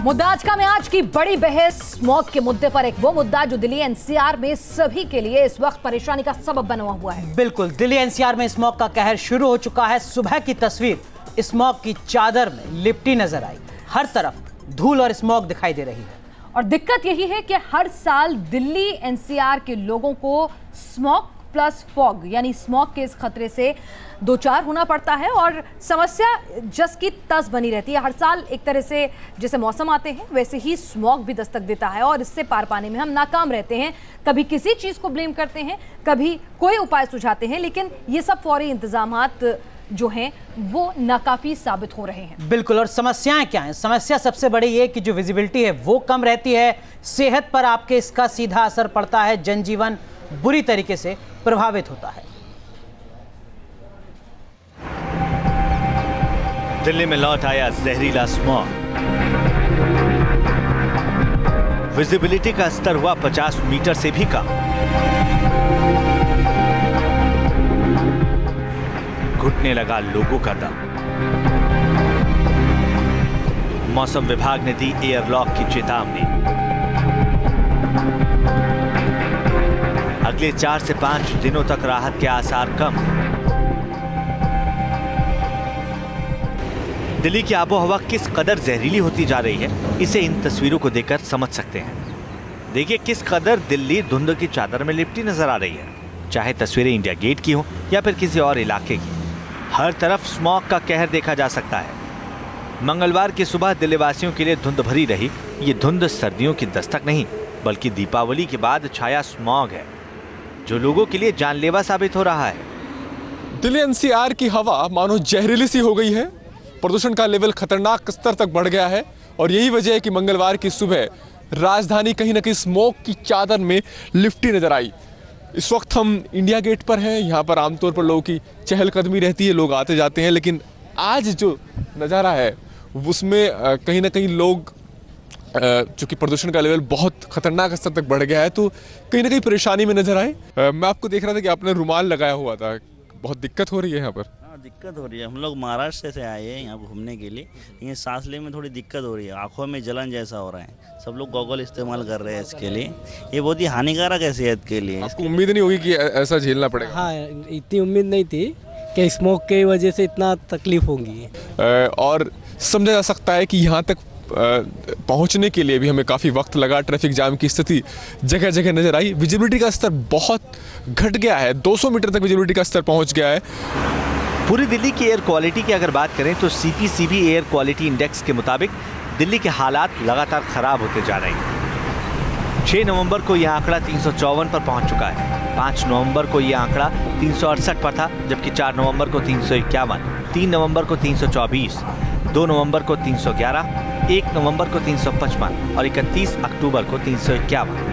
मुद्दा आज का में आज की बड़ी बहस स्मॉग के मुद्दे पर, एक वो मुद्दा जो दिल्ली एनसीआर में सभी के लिए इस वक्त परेशानी का सबब बना हुआ है। बिल्कुल, दिल्ली एनसीआर में स्मॉग का कहर शुरू हो चुका है। सुबह की तस्वीर स्मॉग की चादर में लिपटी नजर आई। हर तरफ धूल और स्मॉग दिखाई दे रही है। और दिक्कत यही है कि हर साल दिल्ली एनसीआर के लोगों को स्मॉग प्लस फॉग यानी स्मॉग के इस खतरे से दो चार होना पड़ता है और समस्या जस की तस बनी रहती है। हर साल एक तरह से जैसे मौसम आते हैं वैसे ही स्मॉग भी दस्तक देता है और इससे पार पाने में हम नाकाम रहते हैं। कभी किसी चीज़ को ब्लेम करते हैं, कभी कोई उपाय सुझाते हैं, लेकिन ये सब फौरी इंतजामात जो हैं वो नाकाफी साबित हो रहे हैं। बिल्कुल, और समस्याएं क्या हैं? समस्या सबसे बड़ी ये कि जो विजिबिलिटी है वो कम रहती है। सेहत पर आपके इसका सीधा असर पड़ता है। जनजीवन बुरी तरीके से प्रभावित होता है। दिल्ली में लौट आया जहरीला स्मॉग। विजिबिलिटी का स्तर हुआ 50 मीटर से भी कम। घुटने लगा लोगों का दम। मौसम विभाग ने दी एयरलॉक की चेतावनी। अगले 4 से 5 दिनों तक राहत के आसार कम। दिल्ली की आबोहवा किस कदर जहरीली होती जा रही है, इसे इन तस्वीरों को देखकर समझ सकते हैं। देखिए किस कदर दिल्ली धुंध की चादर में लिपटी नजर आ रही है। चाहे तस्वीरें इंडिया गेट की हो या फिर किसी और इलाके की, हर तरफ स्मॉग का कहर देखा जा सकता है। मंगलवार की सुबह दिल्ली वासियों के लिए धुंध भरी रही। ये धुंध सर्दियों की दस्तक नहीं बल्कि दीपावली के बाद छाया स्मॉग है जो लोगों के लिए जानलेवा साबित हो रहा है। दिल्ली एनसीआर की हवा मानो जहरीली सी हो गई है। प्रदूषण का लेवल खतरनाक स्तर तक बढ़ गया है और यही वजह है कि मंगलवार की सुबह राजधानी कहीं ना कहीं स्मोक की चादर में लिपटी नजर आई। इस वक्त हम इंडिया गेट पर हैं। यहाँ पर आमतौर पर लोगों की चहलकदमी रहती है, लोग आते जाते हैं, लेकिन आज जो नज़ारा है उसमें कहीं ना कहीं लोग, चूंकि प्रदूषण का लेवल बहुत खतरनाक स्तर तक बढ़ गया है, तो कहीं ना कहीं परेशानी में नजर आए। मैं आपको देख रहा था कि आपने रुमाल लगाया हुआ था। बहुत दिक्कत हो रही है यहाँ पर। दिक्कत हो रही है। हम लोग महाराष्ट्र से आए हैं यहाँ घूमने के लिए, लेकिन सांस लेने में थोड़ी दिक्कत हो रही है। आंखों में जलन जैसा हो रहा है। सब लोग गॉगल इस्तेमाल कर रहे हैं इसके लिए। ये बहुत ही हानिकारक है सेहत के लिए। आपको उम्मीद नहीं होगी कि ऐसा झेलना पड़ेगा? हाँ, इतनी उम्मीद नहीं थी कि स्मोक की वजह से इतना तकलीफ होगी। और समझा जा सकता है कि यहाँ तक पहुँचने के लिए भी हमें काफ़ी वक्त लगा। ट्रैफिक जाम की स्थिति जगह जगह नजर आई। विजिबिलिटी का स्तर बहुत घट गया है। 200 मीटर तक विजिबिलिटी का स्तर पहुँच गया है। पूरी दिल्ली की एयर क्वालिटी की अगर बात करें तो सीपीसीबी एयर क्वालिटी इंडेक्स के मुताबिक दिल्ली के हालात लगातार खराब होते जा रहे हैं। 6 नवंबर को यह आंकड़ा 354 पर पहुंच चुका है। 5 नवंबर को यह आंकड़ा 368 पर था, जबकि 4 नवंबर को 351, 3 नवंबर को 324, 2 नवंबर को 311, 1 नवंबर को 355 और 31 अक्टूबर को 351।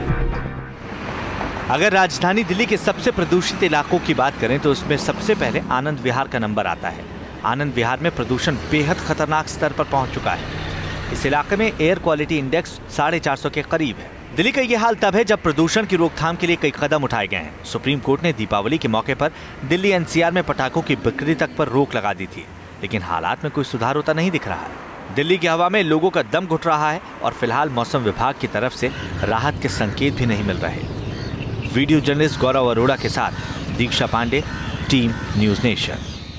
अगर राजधानी दिल्ली के सबसे प्रदूषित इलाकों की बात करें तो उसमें सबसे पहले आनंद विहार का नंबर आता है। आनंद विहार में प्रदूषण बेहद खतरनाक स्तर पर पहुंच चुका है। इस इलाके में एयर क्वालिटी इंडेक्स 450 के करीब है। दिल्ली का यह हाल तब है जब प्रदूषण की रोकथाम के लिए कई कदम उठाए गए हैं। सुप्रीम कोर्ट ने दीपावली के मौके पर दिल्ली एनसीआर में पटाखों की बिक्री तक पर रोक लगा दी थी, लेकिन हालात में कोई सुधार होता नहीं दिख रहा है। दिल्ली की हवा में लोगों का दम घुट रहा है और फिलहाल मौसम विभाग की तरफ से राहत के संकेत भी नहीं मिल रहे। वीडियो जर्नलिस्ट गौरव अरोड़ा के साथ Diksha Pande, team news nation.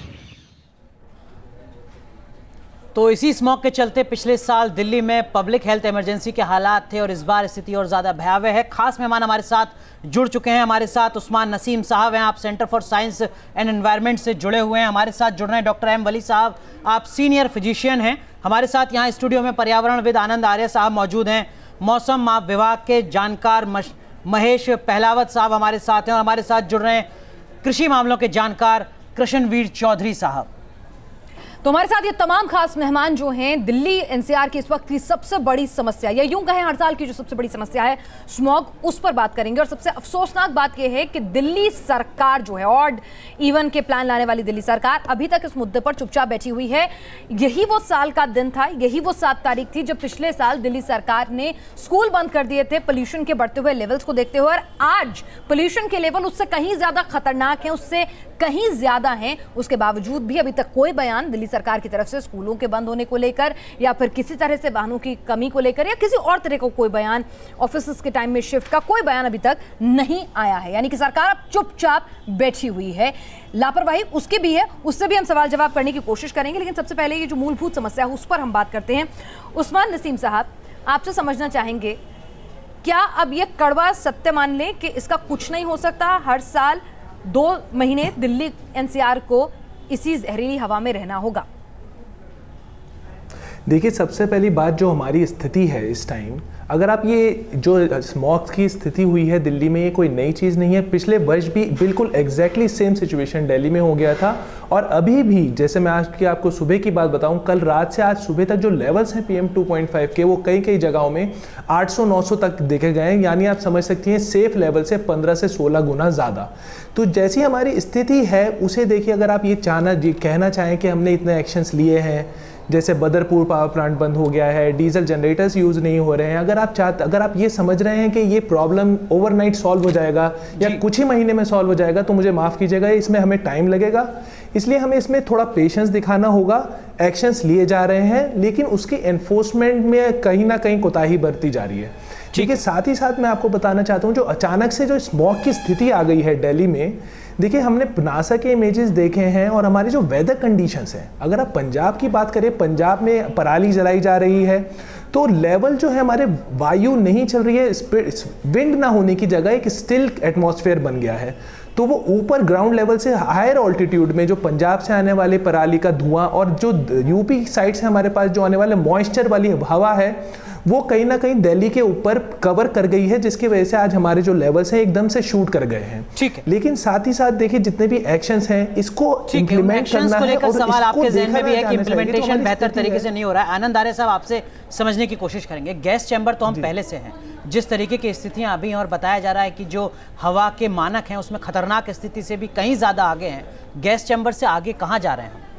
तो इसी स्मॉग के चलते पिछले साल दिल्ली में पब्लिक हेल्थ इमरजेंसी के हालात थे और इस बार स्थिति और ज़्यादा भयावह है। खास मेहमान हमारे साथ जुड़ चुके हैं। हमारे साथ उस्मान नसीम साहब हैं, आप centre for science and environment से जुड़े हुए हैं। हमारे साथ जुड़ रहे हैं डॉक्टर एम वली साहब, आप सीनियर फिजिशियन हैं। हमारे साथ यहाँ स्टूडियो में पर्यावरणविद आनंद आर्य साहब मौजूद हैं। मौसम विभाग के जानकार महेश पहलावत साहब हमारे साथ हैं और हमारे साथ जुड़ रहे हैं कृषि मामलों के जानकार कृष्णवीर चौधरी साहब। तो हमारे साथ ये तमाम खास मेहमान जो हैं, दिल्ली एनसीआर की इस वक्त की सबसे बड़ी समस्या या यूं कहें हर साल की जो सबसे बड़ी समस्या है स्मॉग, उस पर बात करेंगे। और सबसे अफसोसनाक बात यह है कि दिल्ली सरकार जो है, ऑड इवन के प्लान लाने वाली दिल्ली सरकार अभी तक इस मुद्दे पर चुपचाप बैठी हुई है। यही वो साल का दिन था, यही वो 7 तारीख थी जब पिछले साल दिल्ली सरकार ने स्कूल बंद कर दिए थे पोल्यूशन के बढ़ते हुए लेवल्स को देखते हुए। और आज पोल्यूशन के लेवल उससे कहीं ज्यादा खतरनाक है, उससे कहीं ज्यादा हैं। उसके बावजूद भी अभी तक कोई बयान दिल्ली सरकार की तरफ से स्कूलों के बंद होने को लेकर, या फिर किसी तरह से वाहनों की कमी को लेकर, या किसी और तरह का कोई बयान, ऑफिस के टाइम में शिफ्ट का कोई बयान अभी तक नहीं आया है। यानी कि सरकार अब चुपचाप बैठी हुई है। लापरवाही उसकी भी है, उससे भी हम सवाल जवाब करने की कोशिश करेंगे, लेकिन सबसे पहले ये जो मूलभूत समस्या है उस पर हम बात करते हैं। उस्मान नसीम साहब, आपसे समझना चाहेंगे, क्या अब ये कड़वा सत्य मान लें कि इसका कुछ नहीं हो सकता? हर साल 2 महीने दिल्ली एनसीआर को इसी जहरीली हवा में रहना होगा। देखिए, सबसे पहली बात जो हमारी स्थिति है इस टाइम, अगर आप ये जो स्मॉग की स्थिति हुई है दिल्ली में, ये कोई नई चीज़ नहीं है। पिछले वर्ष भी बिल्कुल एग्जैक्टली सेम सिचुएशन दिल्ली में हो गया था। और अभी भी, जैसे मैं आज की आपको सुबह की बात बताऊं, कल रात से आज सुबह तक जो लेवल्स हैं PM 2.5 के, वो कई कई जगहों में 800-900 तक देखे गए हैं। यानी आप समझ सकती हैं सेफ लेवल से 15 से 16 गुना ज़्यादा। तो जैसी हमारी स्थिति है उसे देखिए, अगर आप ये कहना चाहें कि हमने इतने एक्शंस लिए हैं, जैसे बदरपुर पावर प्लांट बंद हो गया है, डीजल जनरेटर्स यूज़ नहीं हो रहे हैं, अगर आप ये समझ रहे हैं कि ये प्रॉब्लम ओवरनाइट सॉल्व हो जाएगा या कुछ ही महीने में सॉल्व हो जाएगा, तो मुझे माफ़ कीजिएगा, इसमें हमें टाइम लगेगा। इसलिए हमें इसमें थोड़ा पेशेंस दिखाना होगा। एक्शंस लिए जा रहे हैं, लेकिन उसकी एनफोर्समेंट में कहीं ना कहीं कोताही बरती जा रही है। ठीक है, साथ ही साथ मैं आपको बताना चाहता हूँ, जो अचानक से जो स्मॉग की स्थिति आ गई है दिल्ली में, देखिए हमने नासा के इमेजेस देखे हैं और हमारी जो वेदर कंडीशंस हैं, अगर आप पंजाब की बात करें, पंजाब में पराली जलाई जा रही है, तो लेवल जो है हमारे वायु नहीं चल रही है, विंड ना होने की जगह एक स्टिल एटमॉस्फेयर बन गया है। तो वो ऊपर ग्राउंड लेवल से हायर ऑल्टीट्यूड में जो पंजाब से आने वाले पराली का धुआं और जो यूपी साइड से हमारे पास जो आने वाले मॉइस्चर वाली हवा है, वो कहीं ना कहीं दिल्ली के ऊपर कवर कर गई है, जिसकी वजह से आज हमारे जो लेवल्स हैं एकदम से शूट कर गए हैं। ठीक है, लेकिन साथ ही साथ देखिए जितने भी एक्शंस हैं इसको इंप्लीमेंट करना है। और सवाल आपके ज़हन में भी है कि इंप्लीमेंटेशन बेहतर तरीके से नहीं हो रहा है। आनंद आर्य साहब, आपसे समझने की कोशिश करेंगे। गैस चैम्बर तो हम पहले से हैं, जिस तरीके की स्थितियां अभी हैं और बताया जा रहा है कि जो हवा के मानक हैं उसमें खतरनाक स्थिति से भी कहीं ज़्यादा आगे हैं, गैस चैम्बर से आगे कहाँ जा रहे हैं?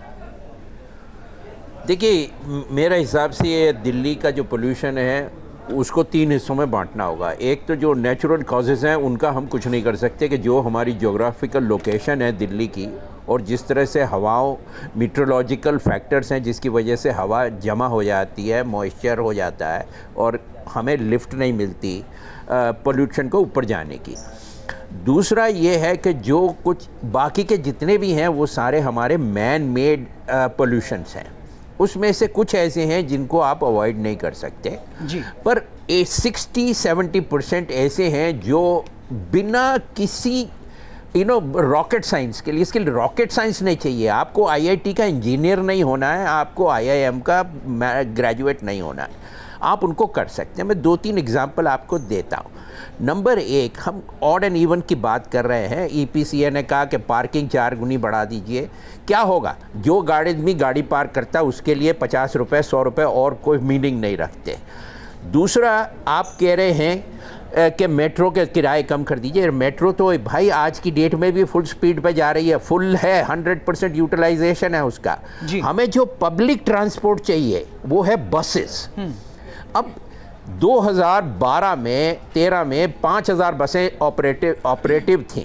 देखिए, मेरे हिसाब से ये दिल्ली का जो पोल्यूशन है उसको 3 हिस्सों में बांटना होगा। एक तो जो नेचुरल कॉजेज़ हैं उनका हम कुछ नहीं कर सकते, कि जो हमारी ज्योग्राफिकल लोकेशन है दिल्ली की और जिस तरह से हवाओं, मीट्रोलॉजिकल फैक्टर्स हैं जिसकी वजह से हवा जमा हो जाती है, मॉइस्चर हो जाता है और हमें लिफ्ट नहीं मिलती पोल्यूशन को ऊपर जाने की। दूसरा ये है कि जो कुछ बाकी के जितने भी हैं वो सारे हमारे मैन मेड पोल्यूशंस हैं। उसमें से कुछ ऐसे हैं जिनको आप अवॉइड नहीं कर सकते जी, पर 60-70% ऐसे हैं जो बिना किसी रॉकेट साइंस के लिए, इसके लिए रॉकेट साइंस नहीं चाहिए, आपको IIT का इंजीनियर नहीं होना है, आपको IIM का ग्रेजुएट नहीं होना है, आप उनको कर सकते हैं। मैं 2-3 एग्जांपल आपको देता हूँ। नंबर 1, हम ऑड एंड इवन की बात कर रहे हैं। EPCA ने कहा कि पार्किंग 4 गुनी बढ़ा दीजिए। क्या होगा? जो आदमी गाड़ी पार्क करता है उसके लिए 50 रुपये 100 रुपये और कोई मीनिंग नहीं रखते। दूसरा, आप कह रहे हैं कि मेट्रो के किराए कम कर दीजिए। मेट्रो तो भाई आज की डेट में भी फुल स्पीड पे जा रही है, फुल है, 100% यूटिलाइजेशन है उसका। हमें जो पब्लिक ट्रांसपोर्ट चाहिए वो है बसेस। अब 2012 में 13 में 5000 बसें ऑपरेटिव थीं,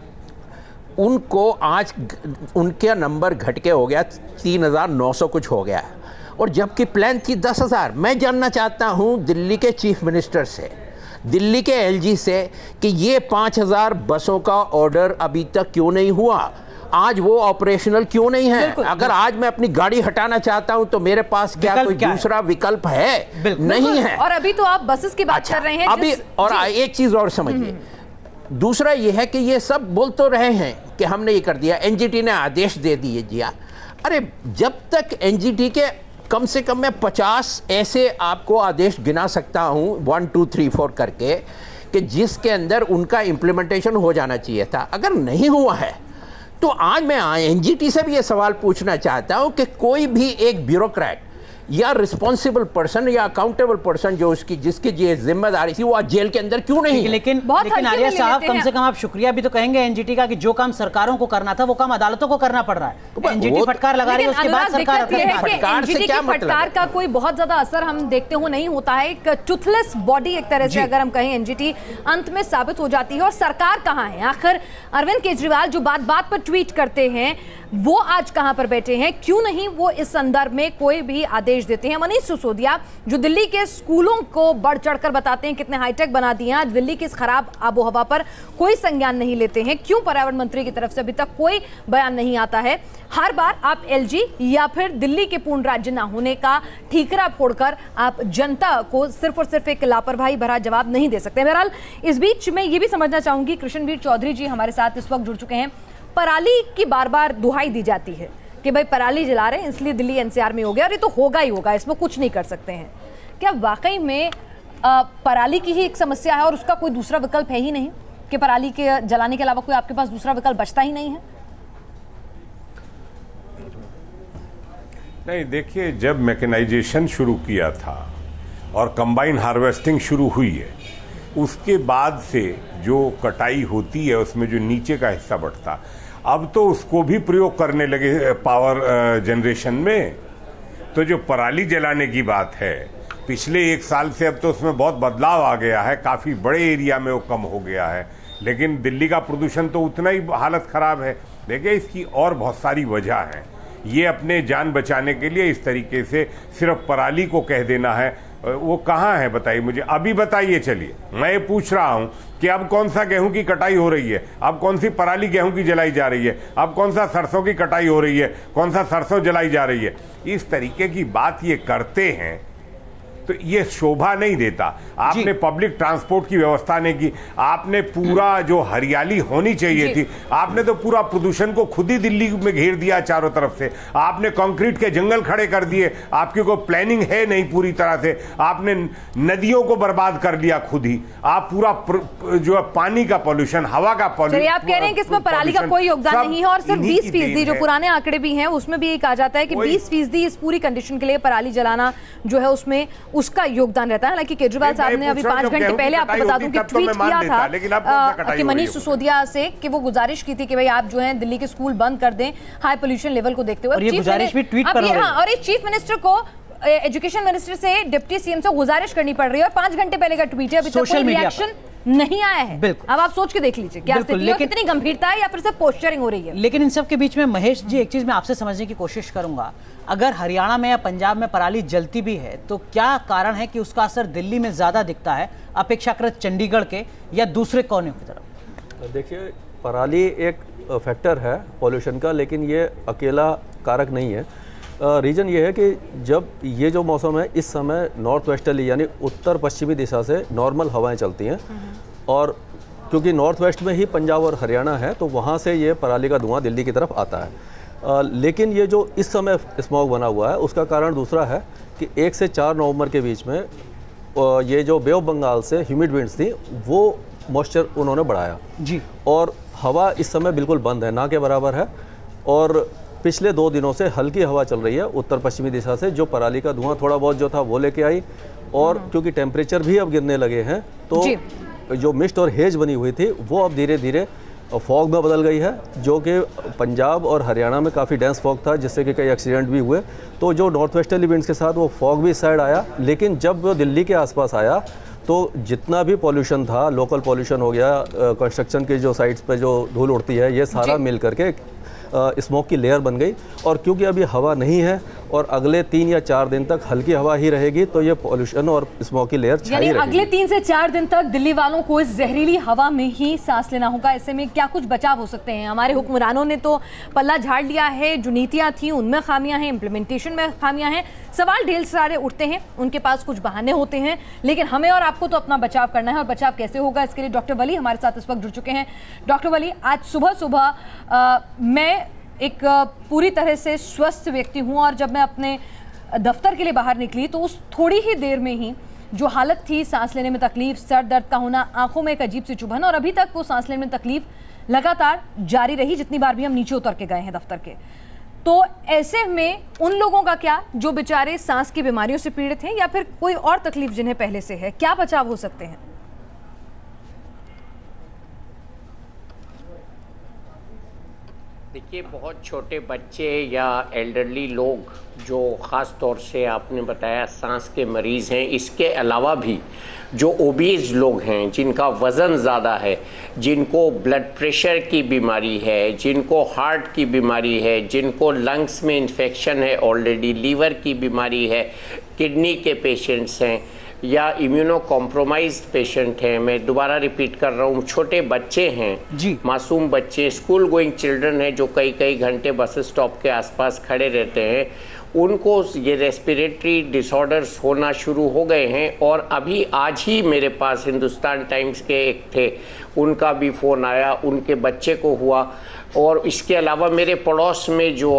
उनको आज उनका नंबर घट के हो गया 3900 कुछ हो गया, और जबकि प्लान थी 10,000। मैं जानना चाहता हूं दिल्ली के चीफ मिनिस्टर से, दिल्ली के LG से, कि ये 5000 बसों का ऑर्डर अभी तक क्यों नहीं हुआ, आज वो ऑपरेशनल क्यों नहीं है? अगर आज मैं अपनी गाड़ी हटाना चाहता हूं तो मेरे पास क्या कोई दूसरा विकल्प है? नहीं है। और अभी तो आप बसेस की बात कर रहे हैं अभी। और एक चीज और समझिए, दूसरा ये है कि ये सब बोल तो रहे हैं कि हमने ये कर दिया, NGT ने आदेश दे दिए दिया। अरे जब तक NGT के कम से कम मैं 50 ऐसे आपको आदेश गिना सकता हूं 1 2 3 4 करके, कि जिसके अंदर उनका इम्प्लीमेंटेशन हो जाना चाहिए था। अगर नहीं हुआ है तो आज मैं NGT से भी ये सवाल पूछना चाहता हूं कि कोई भी एक ब्यूरोक्रेट या रिस्पॉन्सिबल पर्सन या अकाउंटेबल पर्सन जो उसकी जिसकी ये जिम्मेदारी थी वो आज जेल के अंदर क्यों नहीं है? लेकिन आर्य साहब, कम से कम आप शुक्रिया भी तो कहेंगे NGT का कि जो काम सरकारों को करना था वो काम अदालतों को करना पड़ रहा है। NGT फटकार लगा रही है, उसके बाद सरकार फटकार से क्या मतलब? फटकार का कोई बहुत ज्यादा असर हम देखते हो नहीं होता है। एक टूथलेस बॉडी एक तरह से अगर हम कहें NGT अंत में साबित हो जाती है। और सरकार कहाँ है आखिर? अरविंद केजरीवाल जो बात बात पर ट्वीट करते हैं, वो आज कहां पर बैठे हैं, क्यों नहीं वो इस संदर्भ में कोई भी आदेश देते हैं। मनीष सिसोदिया जो दिल्ली के स्कूलों को बढ़ चढ़कर बताते हैं कितने हाईटेक बना दिए हैं, आज दिल्ली की इस खराब आबोहवा पर कोई संज्ञान नहीं लेते हैं, क्यों पर्यावरण मंत्री की तरफ से अभी तक कोई बयान नहीं आता है। हर बार आप एलजी या फिर दिल्ली के पूर्ण राज्य ना होने का ठीकरा फोड़कर आप जनता को सिर्फ और सिर्फ एक लापरवाही भरा जवाब नहीं दे सकते। बहरहाल इस बीच मैं ये भी समझना चाहूंगी, कृष्णवीर चौधरी जी हमारे साथ इस वक्त जुड़ चुके हैं। पराली की बार बार दुहाई दी जाती है कि भाई पराली जला रहे हैं इसलिए दिल्ली एनसीआर में हो गया, और ये तो होगा ही होगा, इसमें कुछ नहीं कर सकते हैं। क्या वाकई में पराली की ही एक समस्या है और उसका कोई दूसरा विकल्प है ही नहीं, कि पराली के जलाने के अलावा कोई आपके पास दूसरा विकल्प बचता ही नहीं है? नहीं, देखिए, जब मैकेनाइजेशन शुरू किया था और कंबाइन हार्वेस्टिंग शुरू हुई है, उसके बाद से जो कटाई होती है उसमें जो नीचे का हिस्सा बढ़ता, अब तो उसको भी प्रयोग करने लगे पावर जनरेशन में। तो जो पराली जलाने की बात है, पिछले 1 साल से अब तो उसमें बहुत बदलाव आ गया है, काफ़ी बड़े एरिया में वो कम हो गया है। लेकिन दिल्ली का प्रदूषण तो उतना ही हालत ख़राब है। देखिए, इसकी और बहुत सारी वजह हैं। ये अपने जान बचाने के लिए इस तरीके से सिर्फ पराली को कह देना है, वो कहाँ है बताइए मुझे, अभी बताइए। चलिए, मैं ये पूछ रहा हूँ कि अब कौन सा गेहूं की कटाई हो रही है, अब कौन सी पराली गेहूं की जलाई जा रही है, अब कौन सा सरसों की कटाई हो रही है, कौन सा सरसों जलाई जा रही है। इस तरीके की बात ये करते हैं तो ये शोभा नहीं देता। आपने पब्लिक ट्रांसपोर्ट की व्यवस्था नहीं की, आपने पूरा जो हरियाली होनी चाहिए थी, आपने तो पूरा प्रदूषण को खुद ही दिल्ली में घेर दिया चारों तरफ से। आपने कंक्रीट के जंगल खड़े कर दिए, आपकी कोई प्लानिंग है नहीं पूरी तरह से। आपने नदियों को बर्बाद कर लिया खुद ही। आप पूरा जो है पानी का पॉल्यूशन, हवा का पॉल्यूशन, आप कह रहे हैं कि इसमें पराली का कोई योगदान नहीं है, और सिर्फ 20% जो पुराने आंकड़े भी हैं उसमें भी ये कहा जाता है कि 20% इस पूरी कंडीशन के लिए पराली जलाना जो है उसमें उसका योगदान रहता है। हालांकि केजरीवाल साहब ने अभी 5 घंटे पहले आपको बता दूं कि ट्वीट किया था कि मनीष सिसोदिया से कि वो गुजारिश की थी कि भाई आप जो है दिल्ली के स्कूल बंद कर दें हाई पोल्यूशन लेवल को देखते हुए। और ये गुजारिश भी ट्वीट पर हो रही है। और एक चीफ मिनिस्टर को एजुकेशन मिनिस्टर से डिप्टी सीएम से गुजारिश करनी पड़ रही है, और 5 घंटे पहले का ट्वीट है, अभी तक कोई रिएक्शन नहीं आया है। अब आप सोच के देख लीजिए क्या स्थिति है, कितनी गंभीरता है, या फिर सिर्फ पोस्चरिंग हो रही है। लेकिन इन सब के बीच में महेश जी, एक चीज मैं आपसे समझने की कोशिश करूंगा, अगर हरियाणा में या पंजाब में पराली जलती भी है तो क्या कारण है कि उसका असर दिल्ली में ज्यादा दिखता है अपेक्षाकृत चंडीगढ़ के या दूसरे कोने की तरफ? देखिए, पराली एक फैक्टर है पॉल्यूशन का, लेकिन ये अकेला कारक नहीं है। रीज़न ये है कि जब ये जो मौसम है इस समय नॉर्थ वेस्टर्ली यानी उत्तर पश्चिमी दिशा से नॉर्मल हवाएं चलती हैं, और क्योंकि नॉर्थ वेस्ट में ही पंजाब और हरियाणा है तो वहाँ से ये पराली का धुआं दिल्ली की तरफ आता है। लेकिन ये जो इस समय स्मॉग बना हुआ है उसका कारण दूसरा है कि 1 से 4 नवंबर के बीच में ये जो बे ऑफ बंगाल से ह्यूमिड विंड्स थी वो मॉइस्चर उन्होंने बढ़ाया जी, और हवा इस समय बिल्कुल बंद है, ना के बराबर है। और पिछले 2 दिनों से हल्की हवा चल रही है उत्तर पश्चिमी दिशा से, जो पराली का धुआं थोड़ा बहुत जो था वो लेके आई। और क्योंकि टेम्परेचर भी अब गिरने लगे हैं तो जो मिस्ट और हेज बनी हुई थी वो अब धीरे धीरे फॉग में बदल गई है, जो कि पंजाब और हरियाणा में काफ़ी डेंस फॉग था जिससे कि कई एक्सीडेंट भी हुए। तो जो नॉर्थ वेस्टर्ली विंड्स के साथ वो फॉग भी इस साइड आया, लेकिन जब वो दिल्ली के आसपास आया तो जितना भी पॉल्यूशन था, लोकल पॉल्यूशन हो गया, कंस्ट्रक्शन की जो साइट्स पे जो धूल उड़ती है, ये सारा मिल करके स्मोक की लेयर बन गई। और क्योंकि अभी हवा नहीं है और अगले 3 या 4 दिन तक हल्की हवा ही रहेगी तो ये पॉल्यूशन और स्मोक की लेयर छाई रहेगी। अगले 3 से 4 दिन तक दिल्ली वालों को इस जहरीली हवा में ही सांस लेना होगा। ऐसे में क्या कुछ बचाव हो सकते हैं? हमारे हुक्मरानों ने तो पल्ला झाड़ लिया है, जो नीतियां थी उनमें खामियां हैं, इंप्लीमेंटेशन में खामियां हैं, सवाल ढेर सारे उठते हैं, उनके पास कुछ बहाने होते हैं, लेकिन हमें और आपको तो अपना बचाव करना है। और बचाव कैसे होगा, इसके लिए डॉक्टर वली हमारे साथ इस वक्त जुड़ चुके हैं। डॉक्टर वली, आज सुबह सुबह मैं एक पूरी तरह से स्वस्थ व्यक्ति हूँ, और जब मैं अपने दफ्तर के लिए बाहर निकली तो उस थोड़ी ही देर में ही जो हालत थी, सांस लेने में तकलीफ, सर दर्द का होना, आंखों में एक अजीब सी चुभन, और अभी तक वो सांस लेने में तकलीफ लगातार जारी रही जितनी बार भी हम नीचे उतर के गए हैं दफ्तर के। तो ऐसे में उन लोगों का क्या जो बेचारे सांस की बीमारियों से पीड़ित हैं या फिर कोई और तकलीफ जिन्हें पहले से है, क्या बचाव हो सकते हैं? देखिए, देखिए, बहुत छोटे बच्चे या एल्डरली लोग जो ख़ास तौर से आपने बताया सांस के मरीज़ हैं, इसके अलावा भी जो ओबीज लोग हैं, जिनका वज़न ज़्यादा है, जिनको ब्लड प्रेशर की बीमारी है, जिनको हार्ट की बीमारी है, जिनको लंग्स में इन्फेक्शन है, ऑलरेडी लीवर की बीमारी है, किडनी के पेशेंट्स हैं या इम्यूनो कॉम्प्रोमाइज्ड पेशेंट हैं, मैं दोबारा रिपीट कर रहा हूँ, छोटे बच्चे हैं जी, मासूम बच्चे, स्कूल गोइंग चिल्ड्रन हैं जो कई कई घंटे बस स्टॉप के आसपास खड़े रहते हैं, उनको ये रेस्पिरेटरी डिसऑर्डर्स होना शुरू हो गए हैं। और अभी आज ही मेरे पास हिंदुस्तान टाइम्स के एक थे, उनका भी फ़ोन आया, उनके बच्चे को हुआ। और इसके अलावा मेरे पड़ोस में जो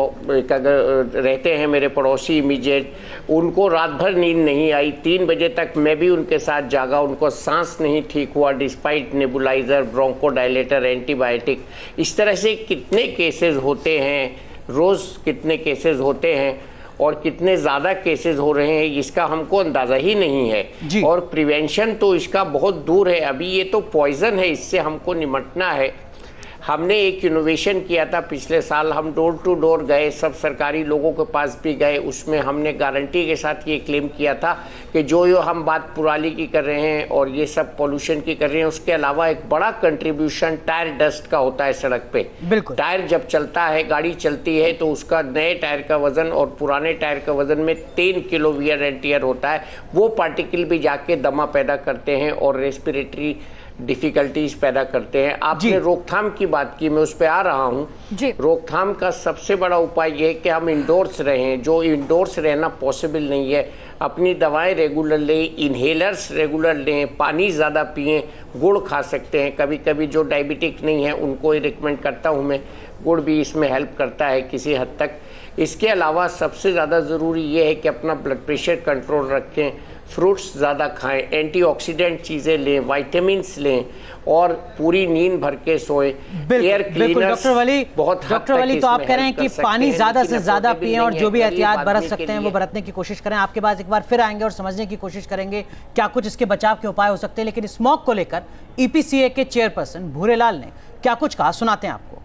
रहते हैं मेरे पड़ोसी इमीडिएट, उनको रात भर नींद नहीं आई, 3 बजे तक मैं भी उनके साथ जागा, उनको सांस नहीं ठीक हुआ डिस्पाइट नेबुलाइज़र, ब्रोंकोडायलेटर, एंटीबायोटिक। इस तरह से कितने केसेस होते हैं, रोज़ कितने केसेस होते हैं और कितने ज़्यादा केसेस हो रहे हैं, इसका हमको अंदाज़ा ही नहीं है। और प्रिवेंशन तो इसका बहुत दूर है, अभी ये तो पॉइजन है, इससे हमको निपटना है। हमने एक इनोवेशन किया था पिछले साल, हम डोर टू डोर गए, सब सरकारी लोगों के पास भी गए, उसमें हमने गारंटी के साथ ये क्लेम किया था कि जो हम बात पुराली की कर रहे हैं और ये सब पोल्यूशन की कर रहे हैं, उसके अलावा एक बड़ा कंट्रीब्यूशन टायर डस्ट का होता है सड़क पे। बिल्कुल, टायर जब चलता है, गाड़ी चलती है, तो उसका नए टायर का वजन और पुराने टायर का वजन में 3 किलो वियर एंड टियर होता है। वो पार्टिकल भी जाके दमा पैदा करते हैं और रेस्पिरेटरी डिफिकल्टीज पैदा करते हैं। आपने रोकथाम की बात की, मैं उस पर आ रहा हूँ। रोकथाम का सबसे बड़ा उपाय ये है कि हम इंडोर्स रहें, जो इंडोर्स रहना पॉसिबल नहीं है, अपनी दवाएं रेगुलर लें, इन्हेलर्स रेगुलर लें, पानी ज़्यादा पिएं, गुड़ खा सकते हैं, कभी कभी जो डायबिटिक नहीं है उनको ही रिकमेंड करता हूँ मैं, गुड़ भी इसमें हेल्प करता है किसी हद तक। इसके अलावा सबसे ज़्यादा ज़रूरी ये है कि अपना ब्लड प्रेशर कंट्रोल रखें, फ्रूट्स ज़्यादा खाएं, एंटीऑक्सीडेंट चीज़ें लें, विटामिन्स लें और पूरी नींद भर के सोएं। एयर क्लीनर्स डॉक्टर वली, बहुत डॉक्टर वली तो आप कह रहे हैं कि पानी ज़्यादा से ज़्यादा पिएं और जो भी एहतियात बरत सकते हैं वो बरतने की कोशिश करें। आपके पास एक बार फिर आएंगे और समझने की कोशिश करेंगे क्या कुछ इसके बचाव के उपाय हो सकते हैं। लेकिन स्मॉग को लेकर EPCA के चेयरपर्सन भूरेलाल ने क्या कुछ कहा, सुनाते हैं आपको।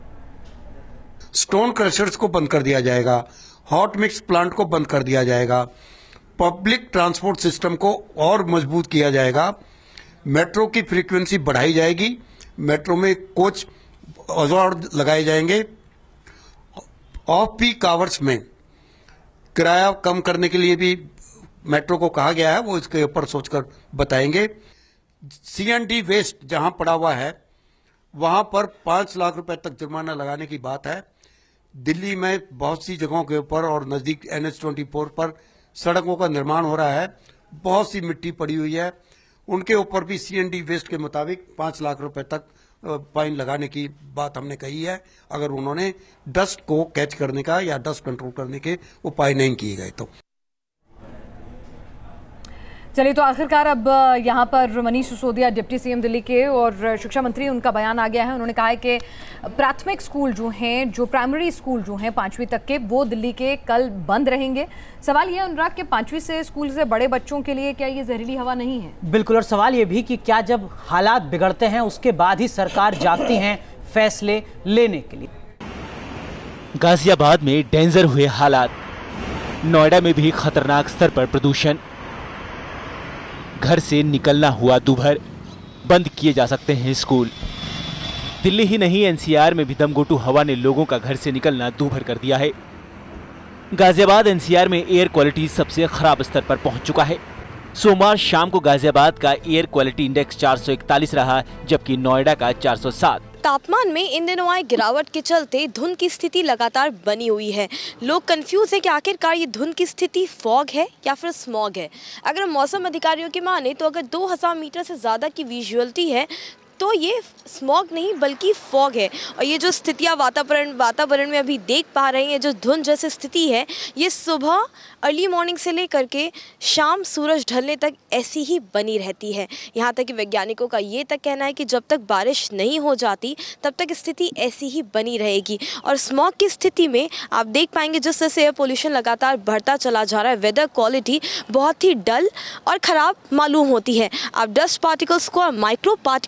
स्टोन क्रशर्स को बंद कर दिया जाएगा, हॉट मिक्स प्लांट को बंद कर दिया जाएगा, पब्लिक ट्रांसपोर्ट सिस्टम को और मजबूत किया जाएगा, मेट्रो की फ्रीक्वेंसी बढ़ाई जाएगी, मेट्रो में कोच और लगाए जाएंगे, ऑफ पीक आवर्स में किराया कम करने के लिए भी मेट्रो को कहा गया है, वो इसके ऊपर सोचकर बताएंगे। CND वेस्ट जहां पड़ा हुआ है वहां पर 5 लाख रुपए तक जुर्माना लगाने की बात है। दिल्ली में बहुत सी जगहों के ऊपर और नजदीक NH24 पर सड़कों का निर्माण हो रहा है, बहुत सी मिट्टी पड़ी हुई है, उनके ऊपर भी CND वेस्ट के मुताबिक 5 लाख रुपए तक फाइन लगाने की बात हमने कही है, अगर उन्होंने डस्ट को कैच करने का या डस्ट कंट्रोल करने के उपाय नहीं किए गए तो। चलिए, तो आखिरकार अब यहाँ पर मनीष सिसोदिया डिप्टी CM दिल्ली के और शिक्षा मंत्री, उनका बयान आ गया है। उन्होंने कहा है कि प्राथमिक स्कूल जो हैं, जो प्राइमरी स्कूल जो हैं 5वीं तक के, वो दिल्ली के कल बंद रहेंगे। सवाल ये है अनुराग कि 5वीं से स्कूल से बड़े बच्चों के लिए क्या ये जहरीली हवा नहीं है? बिल्कुल, और सवाल ये भी कि क्या जब हालात बिगड़ते हैं उसके बाद ही सरकार जागती हैं फैसले लेने के लिए। गाजियाबाद में डेंजर हुए हालात, नोएडा में भी खतरनाक स्तर पर प्रदूषण, घर से निकलना हुआ दूभर, बंद किए जा सकते हैं स्कूल। दिल्ली ही नहीं, NCR में भी दमघोटू हवा ने लोगों का घर से निकलना दूभर कर दिया है। गाजियाबाद NCR में एयर क्वालिटी सबसे खराब स्तर पर पहुंच चुका है। सोमवार शाम को गाजियाबाद का एयर क्वालिटी इंडेक्स 441 रहा, जबकि नोएडा का 407। तापमान में इन दिनों आए गिरावट के चलते धुंध की स्थिति लगातार बनी हुई है। लोग कंफ्यूज है कि आखिरकार ये धुंध की स्थिति फॉग है या फिर स्मॉग है। अगर मौसम अधिकारियों की माने तो अगर 2000 मीटर से ज़्यादा की विजुअलिटी है तो ये स्मॉग नहीं बल्कि फॉग है। और ये जो स्थितियाँ वातावरण में अभी देख पा रहे हैं, जो धुंध जैसी स्थिति है, ये सुबह अर्ली मॉर्निंग से लेकर के शाम सूरज ढलने तक ऐसी ही बनी रहती है। यहाँ तक कि वैज्ञानिकों का ये तक कहना है कि जब तक बारिश नहीं हो जाती तब तक स्थिति ऐसी ही बनी रहेगी। और स्मॉग की स्थिति में आप देख पाएंगे जिस तरह से एयर पोल्यूशन लगातार बढ़ता चला जा रहा है, वेदर क्वालिटी बहुत ही डल और ख़राब मालूम होती है। आप डस्ट पार्टिकल्स को और माइक्रो पार्टिकल्स को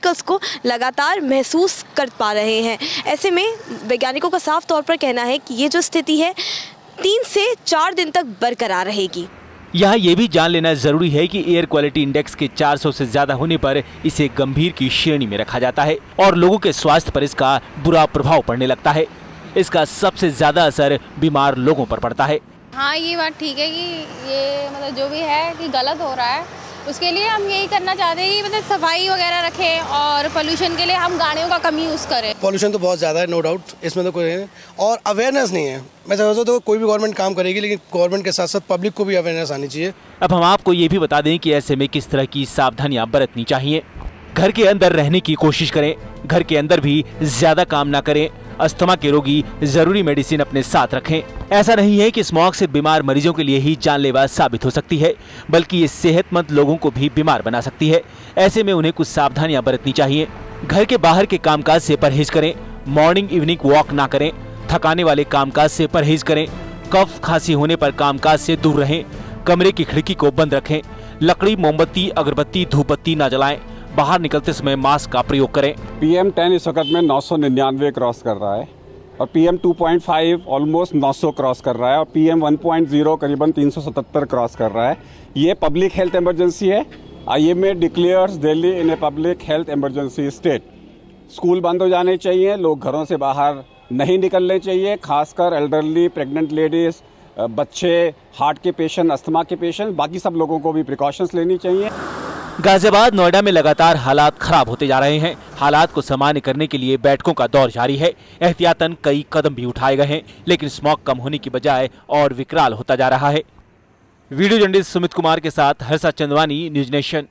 लगातार महसूस कर पा रहे हैं। ऐसे में वैज्ञानिकों का साफ तौर पर कहना है कि ये जो स्थिति है 3 से 4 दिन तक बरकरार रहेगी। यहाँ ये भी जान लेना जरूरी है कि एयर क्वालिटी इंडेक्स के 400 से ज्यादा होने पर इसे गंभीर की श्रेणी में रखा जाता है और लोगों के स्वास्थ्य पर इसका बुरा प्रभाव पड़ने लगता है। इसका सबसे ज्यादा असर बीमार लोगों पर पड़ता है। हाँ, ये बात ठीक है कि ये मतलब जो भी है कि गलत हो रहा है, उसके लिए हम यही करना चाहते हैं कि मतलब सफाई वगैरह रखें और पोल्यूशन के लिए हम गाड़ियों का कम यूज़ करें। पोल्यूशन तो बहुत ज़्यादा है, नो डाउट, इसमें तो कोई नहीं, और अवेयरनेस नहीं है। मैं समझता हूँ तो कोई भी गवर्नमेंट काम करेगी, लेकिन गवर्नमेंट के साथ साथ पब्लिक को भी अवेयरनेस आनी चाहिए। अब हम आपको ये भी बता दें कि ऐसे में किस तरह की सावधानियां बरतनी चाहिए। घर के अंदर रहने की कोशिश करें, घर के अंदर भी ज्यादा काम ना करें। अस्थमा के रोगी जरूरी मेडिसिन अपने साथ रखें। ऐसा नहीं है कि स्मॉग से बीमार मरीजों के लिए ही जानलेवा साबित हो सकती है, बल्कि ये सेहतमंद लोगों को भी बीमार बना सकती है। ऐसे में उन्हें कुछ सावधानियां बरतनी चाहिए। घर के बाहर के कामकाज से परहेज करें, मॉर्निंग इवनिंग वॉक ना करें, थकाने वाले कामकाज से परहेज करें, कफ खांसी होने पर कामकाज से दूर रहें, कमरे की खिड़की को बंद रखें, लकड़ी, मोमबत्ती, अगरबत्ती, धूपबत्ती न जलाएं, बाहर निकलते समय मास्क का प्रयोग करें। PM10 इस वक्त में 999 क्रॉस कर रहा है और PM2.5 ऑलमोस्ट 900 क्रॉस कर रहा है और PM1.0 करीबन 377 क्रॉस कर रहा है। ये पब्लिक हेल्थ इमरजेंसी है। IMA declares Delhi in a public health emergency state. School बंद हो जाने चाहिए, लोग घरों से बाहर नहीं निकलने चाहिए, खासकर एल्डरली, प्रेग्नेंट लेडीज, बच्चे, हार्ट के पेशेंट, अस्थमा के पेशेंट, बाकी सब लोगों को भी प्रिकॉशंस लेनी चाहिए। गाजियाबाद, नोएडा में लगातार हालात खराब होते जा रहे हैं। हालात को सामान्य करने के लिए बैठकों का दौर जारी है। एहतियातन कई कदम भी उठाए गए हैं, लेकिन स्मॉग कम होने की बजाय और विकराल होता जा रहा है। वीडियो जर्नलिस्ट सुमित कुमार के साथ हर्षा चंदवानी, न्यूज नेशन।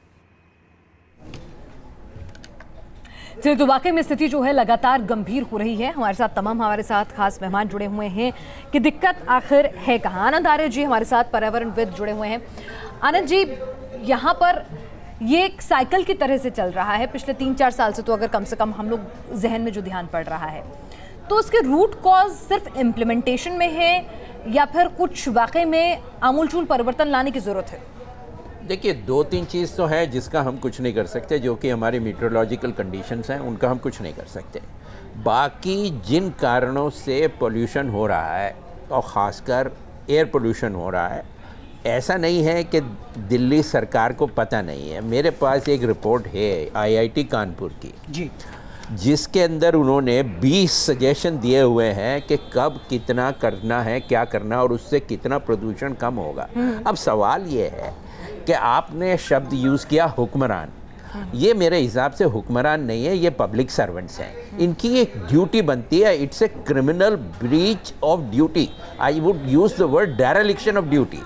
तो वाकई में स्थिति जो है लगातार गंभीर हो रही है। हमारे साथ खास मेहमान जुड़े हुए हैं कि दिक्कत आखिर है कहाँ। आनंद आर्य जी हमारे साथ पर्यावरणविद जुड़े हुए हैं। आनंद जी, यहाँ पर ये एक साइकिल की तरह से चल रहा है पिछले 3-4 साल से, तो अगर कम से कम हम लोग जहन में जो ध्यान पड़ रहा है, तो उसके रूट कॉज सिर्फ इम्प्लीमेंटेशन में है या फिर कुछ वाकई में आमूलचूल परिवर्तन लाने की जरूरत है? देखिए, 2-3 चीज़ तो है जिसका हम कुछ नहीं कर सकते, जो कि हमारी मीटरोलॉजिकल कंडीशंस हैं, उनका हम कुछ नहीं कर सकते। बाकी जिन कारणों से पोल्यूशन हो रहा है और ख़ासकर एयर पोल्यूशन हो रहा है, ऐसा नहीं है कि दिल्ली सरकार को पता नहीं है। मेरे पास एक रिपोर्ट है IIT कानपुर की जी, जिसके अंदर उन्होंने 20 सजेशन दिए हुए हैं कि कब कितना करना है, क्या करना, और उससे कितना प्रदूषण कम होगा। अब सवाल ये है कि आपने शब्द यूज़ किया हुक्मरान। ये मेरे हिसाब से हुक्मरान नहीं है, ये पब्लिक सर्वेंट्स हैं। इनकी एक ड्यूटी बनती है, it's a criminal breach of duty. I would use the word dereliction of duty,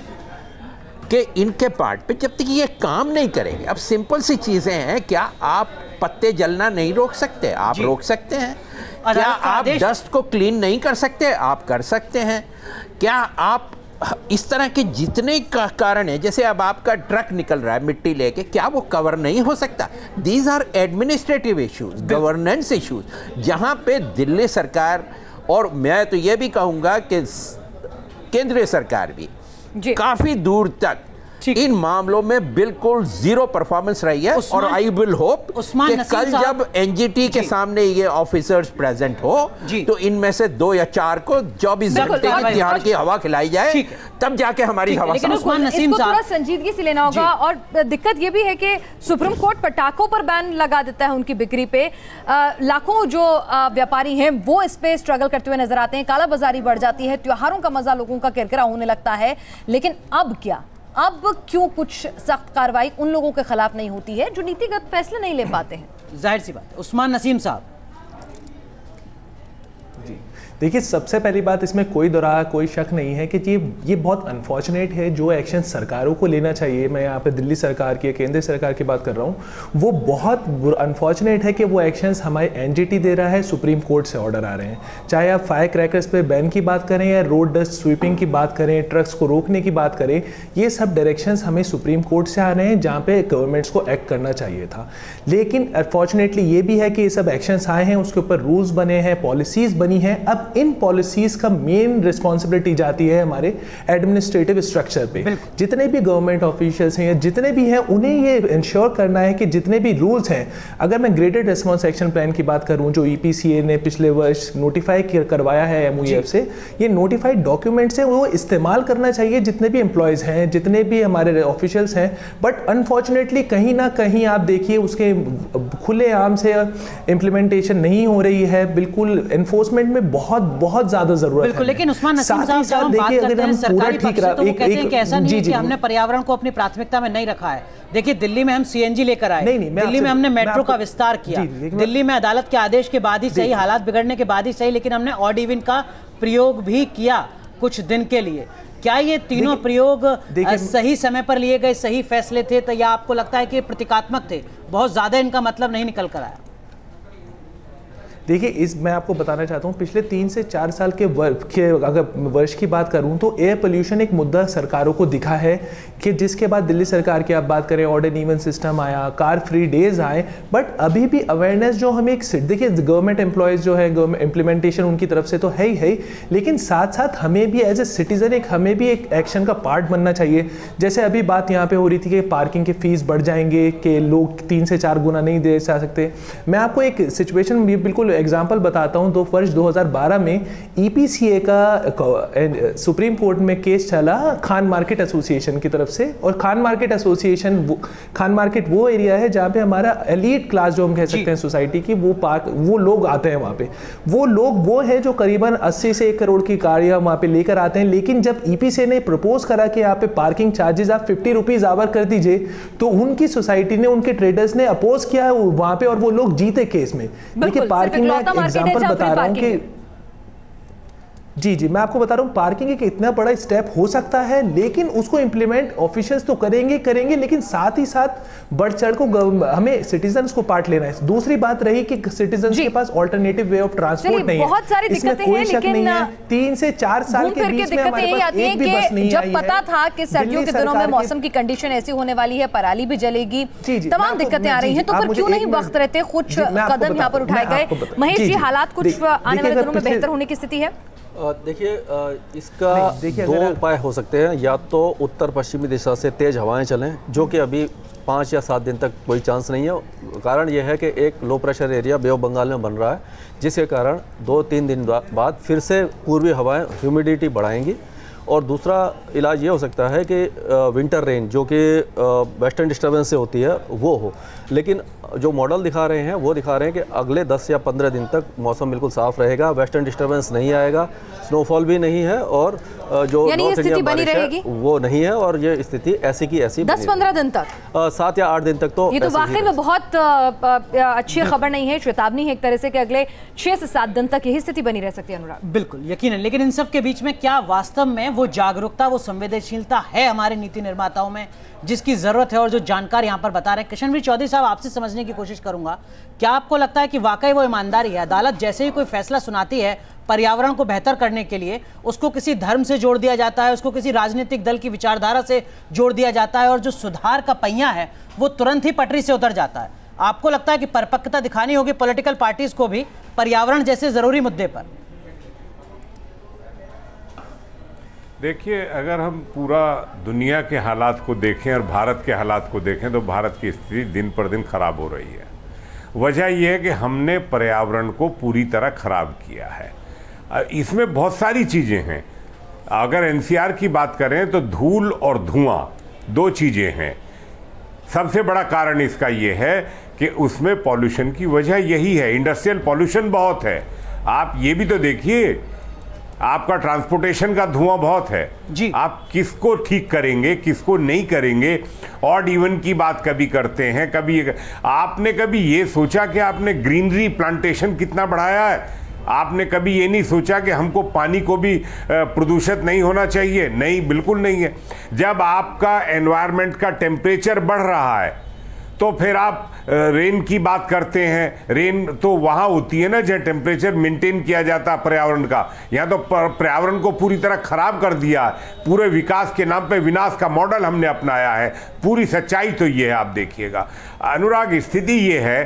कि इनके पार्ट पे जब तक ये काम नहीं करेंगे। अब सिंपल सी चीज़ें हैं, क्या आप पत्ते जलना नहीं रोक सकते? आप रोक सकते हैं। क्या आप डस्ट को क्लीन नहीं कर सकते? आप कर सकते हैं। क्या आप इस तरह के जितने कारण है, जैसे अब आपका ट्रक निकल रहा है मिट्टी लेके, क्या वो कवर नहीं हो सकता? These are administrative issues, governance issues, जहाँ पे दिल्ली सरकार, और मैं तो ये भी कहूँगा कि केंद्रीय सरकार भी काफी दूर तक इन मामलों में बिल्कुल जीरो परफॉर्मेंस रही है। और आई विल होप कि कल जब NGT के सामने ये ऑफिसर्स प्रेजेंट हो तो इनमें से 2 या 4 को 24 घंटे की तिहाड़ की हवा खिलाई जाए, तब जाके हमारी हवा। लेकिन इसको थोड़ा संजीदगी से लेना होगा। और दिक्कत ये भी है कि सुप्रीम कोर्ट पटाखों पर बैन लगा देता है उनकी बिक्री पे। लाखों जो व्यापारी हैं वो इस पे स्ट्रगल करते हुए नजर आते हैं। कालाबाजारी बढ़ जाती है, त्योहारों का मजा लोगों का किरकिरा होने लगता है। लेकिन अब क्या, अब क्यों कुछ सख्त कार्रवाई उन लोगों के खिलाफ नहीं होती है जो नीतिगत फैसले नहीं ले पाते हैं? जाहिर सी बात। उस्मान नसीम साहब जी, देखिए, सबसे पहली बात, इसमें कोई शक नहीं है कि ये बहुत अनफॉर्चुनेट है। जो एक्शन सरकारों को लेना चाहिए, मैं यहाँ पे दिल्ली सरकार की, केंद्र सरकार की बात कर रहा हूँ, वो बहुत अनफॉर्चुनेट है कि वो एक्शंस हमारे NGT दे रहा है, सुप्रीम कोर्ट से ऑर्डर आ रहे हैं। चाहे आप फायर क्रैकर्स पे बैन की बात करें या रोड डस्ट स्वीपिंग की बात करें, ट्रक्स को रोकने की बात करें, ये सब डायरेक्शंस हमें सुप्रीम कोर्ट से आ रहे हैं, जहाँ पे गवर्नमेंट्स को एक्ट करना चाहिए था। लेकिन अनफॉर्चुनेटली ये भी है कि ये सब एक्शंस आए हैं, उसके ऊपर रूल्स बने हैं, पॉलिसीज़ बनी हैं। अब और इन पॉलिसीज का मेन रिस्पॉन्सिबिलिटी जाती है हमारे एडमिनिस्ट्रेटिव स्ट्रक्चर पे। जितने भी गवर्नमेंट ऑफिशियल्स हैं या जितने भी हैं, उन्हें ये इंश्योर करना है कि जितने भी रूल्स हैं, अगर मैं ग्रेडेड रिस्पॉन्स एक्शन प्लान की बात करूं जो EPCA ने पिछले वर्ष नोटिफाई करवाया है MOEF से, ये नोटिफाइड डॉक्यूमेंट्स हैं, वो इस्तेमाल करना चाहिए जितने भी एम्प्लॉयज़ हैं, जितने भी हमारे ऑफिशियल्स हैं। बट अनफॉर्चुनेटली कहीं ना कहीं आप देखिए उसके खुलेआम से इम्प्लीमेंटेशन नहीं हो रही है, बिल्कुल एनफोर्समेंट में बहुत बहुत ज़्यादा ज़रूरत है। बिल्कुल, लेकिन उस्मान नसीम साहब जब हम बात करते हैं सरकारी पक्ष से, तो वो कहते हैं कि ऐसा नहीं है कि हमने पर्यावरण को अपनी प्राथमिकता में नहीं रखा है। देखिए, दिल्ली में हम CNG लेकर आए, दिल्ली में हमने मेट्रो का विस्तार किया, दिल्ली में अदालत के आदेश के बाद ही सही, हालात बिगड़ने के बाद ही सही, लेकिन हमने ऑड इवन का प्रयोग भी किया कुछ दिन के लिए। क्या ये तीनों प्रयोग सही समय पर लिए गए सही फैसले थे, तो या आपको लगता है कि प्रतीकात्मक थे, बहुत ज्यादा इनका मतलब नहीं निकल कर आया? देखिए, मैं आपको बताना चाहता हूँ, पिछले 3 से 4 साल के अगर वर्ष की बात करूँ तो एयर पोल्यूशन एक मुद्दा सरकारों को दिखा है कि जिसके बाद दिल्ली सरकार की आप बात करें, ऑड एंड इवन सिस्टम आया, कार फ्री डेज आए, बट अभी भी अवेयरनेस जो हमें देखिए गवर्नमेंट एम्प्लॉयज़ जो है, गवर्नमेंट इम्प्लीमेंटेशन उनकी तरफ से तो है ही, लेकिन साथ साथ हमें भी एज ए सिटीज़न हमें भी एक एक्शन का पार्ट बनना चाहिए। जैसे अभी बात यहाँ पर हो रही थी कि पार्किंग के फीस बढ़ जाएंगे, कि लोग 3 से 4 गुना नहीं दे जा सकते। मैं आपको एक सिचुएशन बिल्कुल एग्जाम्पल बताता हूं। तो वर्ष 2012 में EPCA का सुप्रीम कोर्ट में केस चला खान मार्केट एसोसिएशन की तरफ से, और खान मार्केट वो एरिया है जहां पे हमारा एलीट क्लास जो हम कह सकते हैं सोसाइटी की, वो लोग आते हैं वहां पे। वो लोग वो है जो करीबन 80 से 1 करोड़ की गाड़ियां वहां पे लेकर आते हैं। लेकिन जब EPCA ने प्रपोज करा कि यहाँ पे पार्किंग चार्जेस आप 50 रुपीज आवर कर दीजिए, तो उनकी सोसाइटी ने, उनके ट्रेडर्स ने अपोज किया वहां पे, और वो लोग जीते केस में। देखिए, पार्किंग में एग्जाम्पल बता रहा हूं कि जी मैं आपको बता रहा हूं, पार्किंग एक इतना बड़ा स्टेप हो सकता है, लेकिन उसको इंप्लीमेंट ऑफिशियल्स तो करेंगे, लेकिन साथ ही साथ बढ़ चढ़ को हमें सिटीजन्स को पार्ट लेना है। दूसरी बात रही कि सिटीजन्स के पास ऑल्टरनेटिव वे ऑफ ट्रांसपोर्ट नहीं है, बहुत सारी दिक्कतें हैं, लेकिन 3 से 4 साल के बीच में हमारे पास एक भी बस नहीं आई है। जब पता था कि सर्दियों के दिनों में मौसम की कंडीशन ऐसी होने वाली है, पराली भी जलेगी, तमाम दिक्कतें आ रही हैं, तो फिर क्यों नहीं वक्त रहते कुछ कदम यहाँ पर उठाए गए? महेश जी, हालात कुछ आने वाले दिनों में बेहतर होने की स्थिति है? देखिए, इसका 2 उपाय हो सकते हैं। या तो उत्तर पश्चिमी दिशा से तेज़ हवाएं चलें, जो कि अभी 5 या 7 दिन तक कोई चांस नहीं है। कारण यह है कि एक low pressure area bay of Bengal में बन रहा है, जिसके कारण 2-3 दिन बाद फिर से पूर्वी हवाएं ह्यूमिडिटी बढ़ाएंगी। और दूसरा इलाज ये हो सकता है कि विंटर रेन, जो कि वेस्टर्न डिस्टर्बेंस से होती है, वो हो। लेकिन जो मॉडल दिखा रहे हैं वो दिखा रहे हैं कि अगले 10 या 15 दिन तक मौसम बिल्कुल साफ रहेगा, वेस्टर्न डिस्टर्बेंस नहीं आएगा, स्नोफॉल भी नहीं है, और जो नॉर्थ इंडिया बारिश है वो नहीं है, और ये स्थिति ऐसी की ऐसी 10-15 दिन तक, 7 या 8 दिन तक तो ये तो वाकई में बहुत अच्छी खबर नहीं है, चेतावनी है एक तरह से कि अगले 6 से 7 दिन तक यही स्थिति बनी रह सकती है। अनुराग, बिल्कुल यकीनन, लेकिन इन सब के बीच में क्या वास्तव में वो जागरूकता, वो संवेदनशीलता है हमारे नीति निर्माताओं में जिसकी जरूरत है, और जो जानकार यहाँ पर बता रहे हैं? कृष्णवीर चौधरी साहब, आपसे समझने की कोशिश करूंगा, क्या आपको लगता है कि वाकई वो ईमानदारी है? अदालत जैसे ही कोई फैसला सुनाती है पर्यावरण को बेहतर करने के लिए, उसको किसी धर्म से जोड़ दिया जाता है, उसको किसी राजनीतिक दल की विचारधारा से जोड़ दिया जाता है, और जो सुधार का पहिया है वो तुरंत ही पटरी से उतर जाता है। आपको लगता है कि परिपक्वता दिखानी होगी पॉलिटिकल पार्टीज को भी पर्यावरण जैसे जरूरी मुद्दे पर? देखिए, अगर हम पूरा दुनिया के हालात को देखें और भारत के हालात को देखें, तो भारत की स्थिति दिन पर दिन खराब हो रही है। वजह यह है कि हमने पर्यावरण को पूरी तरह खराब किया है। इसमें बहुत सारी चीज़ें हैं। अगर NCR की बात करें तो धूल और धुआं 2 चीज़ें हैं। सबसे बड़ा कारण इसका ये है कि उसमें पॉल्यूशन की वजह यही है, इंडस्ट्रियल पॉल्यूशन बहुत है। आप ये भी तो देखिए, आपका ट्रांसपोर्टेशन का धुआं बहुत है जी। आप किसको ठीक करेंगे, किसको नहीं करेंगे? ऑड इवन की बात कभी करते हैं, कभी आपने कभी ये सोचा कि आपने ग्रीनरी प्लांटेशन कितना बढ़ाया है? आपने कभी ये नहीं सोचा कि हमको पानी को भी प्रदूषित नहीं होना चाहिए? नहीं, बिल्कुल नहीं है। जब आपका एनवायरनमेंट का टेम्परेचर बढ़ रहा है तो फिर आप रेन की बात करते हैं। रेन तो वहाँ होती है ना जहाँ टेम्परेचर मेंटेन किया जाता है पर्यावरण का। यहाँ तो पर्यावरण को पूरी तरह खराब कर दिया है। पूरे विकास के नाम पे विनाश का मॉडल हमने अपनाया है। पूरी सच्चाई तो ये है, आप देखिएगा अनुराग, स्थिति ये है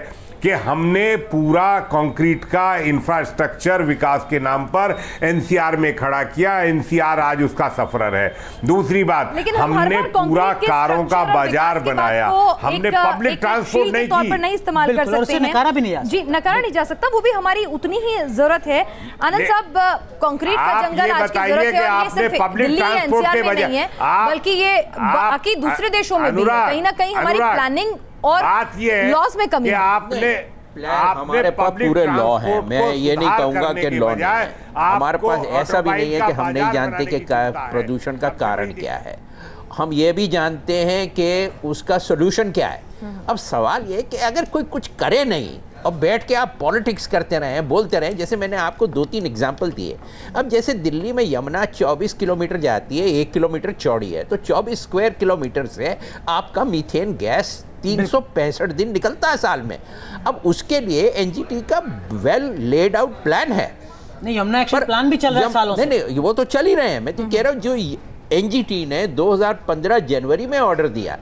कि हमने पूरा कंक्रीट का इंफ्रास्ट्रक्चर विकास के नाम पर एनसीआर में खड़ा किया, एनसीआर आज उसका सफरर है। दूसरी बात, हमने पूरा कारों का बाजार बनाया, हमने पब्लिक ट्रांसपोर्ट नहीं की, नहीं इस्तेमाल कर सकते हैं जी, नकारा नहीं जा सकता, वो भी हमारी उतनी ही जरूरत है। आनंद साहब, कंक्रीट का जंगल आज की जरूरत है, और ये सिर्फ दिल्ली या एनसीआर में नहीं है, बल्कि ये बाकी दूसरे देशों में भी है। कहीं ना कहीं हमारी प्लानिंग और लॉस में कमी है। हमारे पास पूरे लॉ हैं, मैं ये नहीं कहूंगा कि लॉ नहीं है, हमारे पास ऐसा भी नहीं है कि हम नहीं जानते कि प्रदूषण का कारण क्या है, हम ये भी जानते हैं कि उसका सोल्यूशन क्या है। अब सवाल ये कि अगर कोई कुछ करे नहीं और बैठ के आप पॉलिटिक्स करते रहें, बोलते रहें, जैसे मैंने आपको 2-3 एग्जाम्पल दिए। अब जैसे दिल्ली में यमुना 24 किलोमीटर जाती है, 1 किलोमीटर चौड़ी है, तो 24 स्क्वायर किलोमीटर से आपका मीथेन गैस 365 दिन निकलता है साल में। अब उसके लिए एनजीटी का वेल लेड आउट प्लान है। नहीं, यमुना एक्शन प्लान भी चल रहा है सालों से। नहीं, वो तो चल ही रहे हैं। मैं तो कह रहा हूँ जो एनजीटी ने 2015 जनवरी में ऑर्डर दिया,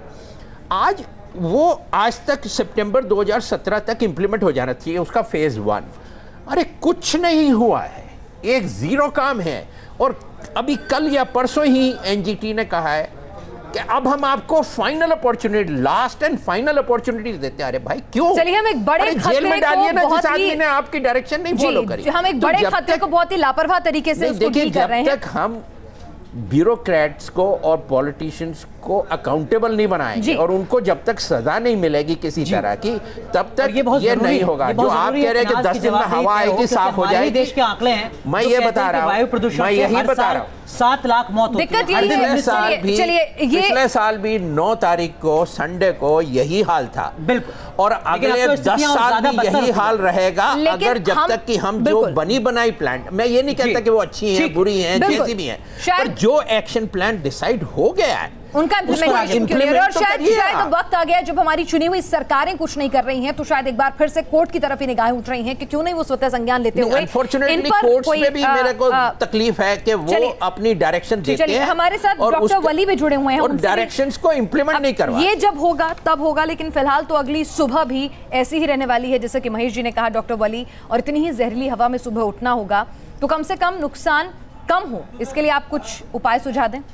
आज तक सितंबर 2017 तक इंप्लीमेंट हो जाना चाहिए उसका फेज 1। अरे कुछ नहीं हुआ है, एक जीरो काम है। और अभी कल या परसों ही एनजीटी ने कहा है कि अब हम आपको final opportunity, last and final opportunity देते हैं। अरे भाई क्यों? चलिए हम एक बड़े जेल में डालिए ना जिस आदमी ने आपकी डायरेक्शन नहीं फॉलो करी। हम एक बड़े खतरे को बहुत ही लापरवाह तरीके से उसको डील कर रहे हैं। जब तक हम ब्यूरोक्रेट्स को और पॉलिटिशियंस को अकाउंटेबल नहीं बनाएंगे और उनको जब तक सजा नहीं मिलेगी किसी तरह की, तब तक ये नहीं होगा। जो आप कह रहे हैं कि 10 दिन में हवा आएगी, साफ हो जाएगी, देश के आंकड़े हैं, मैं ये बता रहा हूँ, वायु प्रदूषण, मैं यही बता रहा हूँ, 7 लाख मौत होती है। पिछले साल भी 9 तारीख को संडे को यही हाल था, बिल्कुल, और अगले 10 साल भी यही हाल रहेगा अगर जब तक कि हम जो बनी बनाई प्लान, मैं ये नहीं कहता कि वो अच्छी है, बुरी है, जैसी भी है, पर जो एक्शन प्लान डिसाइड हो गया है उनका इम्प्लीमेंटेशन, और शायद वक्त आ गया जब हमारी चुनी हुई सरकारें कुछ नहीं कर रही हैं, तो शायद एक बार फिर से कोर्ट की तरफ ही निगाहें उठ रही हैं कि क्यों नहीं वो स्वतः संज्ञान लेते हुए। अनफॉर्चुनेटली कोर्ट्स में भी मेरे को तकलीफ है कि वो अपनी डायरेक्शन देते हैं। हमारे साथ डॉक्टर वली भी जुड़े हुए हैं, और डायरेक्शंस को इंप्लीमेंट नहीं करवा। ये जब होगा तब होगा, लेकिन फिलहाल तो अगली सुबह भी ऐसी ही रहने वाली है जैसे कि महेश जी ने कहा, डॉक्टर वली, और इतनी ही जहरीली हवा में सुबह उठना होगा। तो कम से कम नुकसान कम हो, इसके लिए आप कुछ उपाय सुझा दें।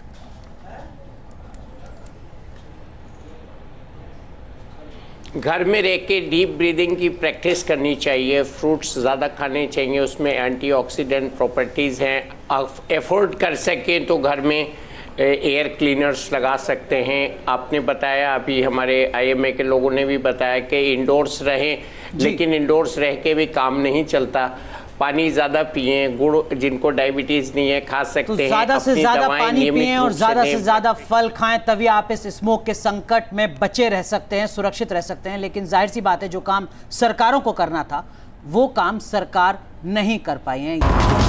घर में रह के डीप ब्रीदिंग की प्रैक्टिस करनी चाहिए, फ्रूट्स ज़्यादा खाने चाहिए, उसमें एंटीऑक्सीडेंट प्रॉपर्टीज़ हैं। एफोर्ड कर सकें तो घर में एयर क्लीनर्स लगा सकते हैं। आपने बताया, अभी हमारे आईएमए के लोगों ने भी बताया कि इंडोर्स रहें, लेकिन इंडोर्स रह के भी काम नहीं चलता। पानी ज़्यादा पिए, गुड़ जिनको डायबिटीज़ नहीं है खा सकते हैं, ज़्यादा से ज़्यादा पानी पिएं और ज़्यादा से ज़्यादा फल खाएं, तभी आप इस स्मोक के संकट में बचे रह सकते हैं, सुरक्षित रह सकते हैं। लेकिन जाहिर सी बात है, जो काम सरकारों को करना था वो काम सरकार नहीं कर पाई है।